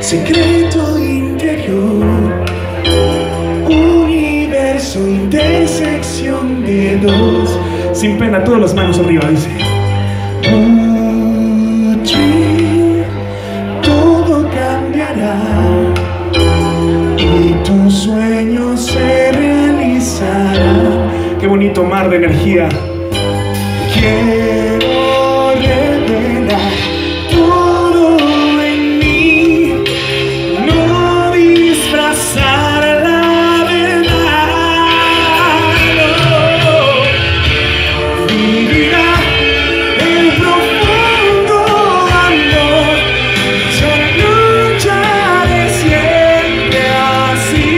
secreto interior, universo, intersección de dos. Sin pena, todas las manos arriba, dice. Todo cambiará y tus sueños se realizarán. Qué bonito mar de energía. Quiero revelar todo en mí, no disfrazar la verdad. Vivirá el profundo amor, yo lucharé siempre así.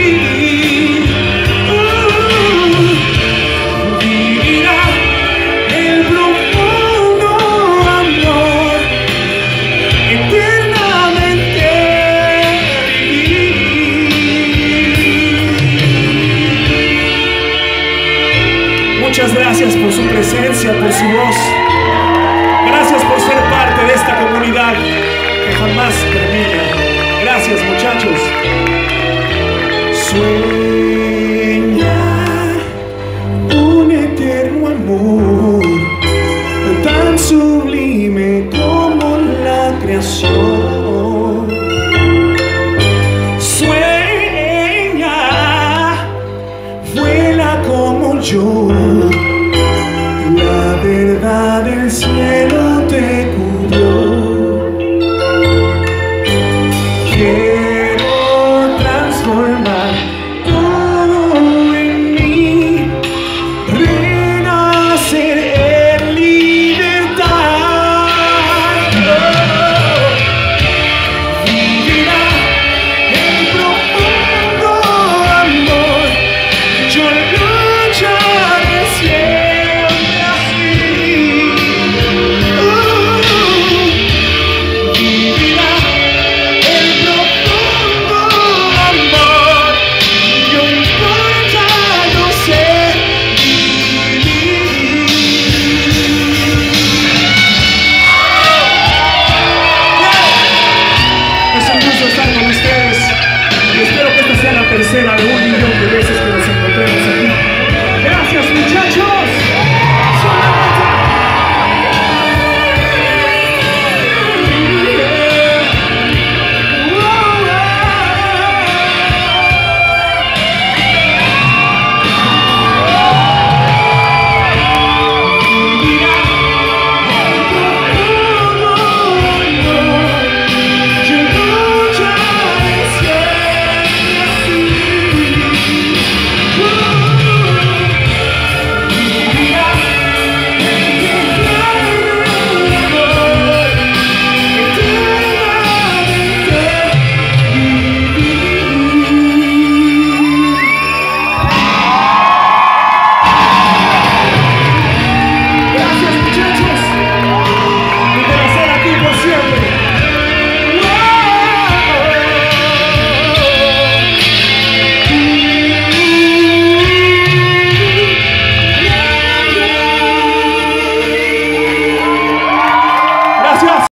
Vivirá el profundo amor, eternamente vivir. Muchas gracias por su presencia, por su voz. Gracias por ser parte de esta comunidad que jamás termina. Gracias, muchachos. Sueña un eterno amor, tan sublime como la creación. Sueña, vuela como yo, la verdad del cielo te cubrió. Quiero transformar todo en mí, renacer en libertad. Vivirá el profundo amor, yo lucharé siempre así. Vivirá el profundo amor, yo importa no ser vivir. Es un gusto estar con ustedes y espero que esta sea la tercera de 1 millón de veces.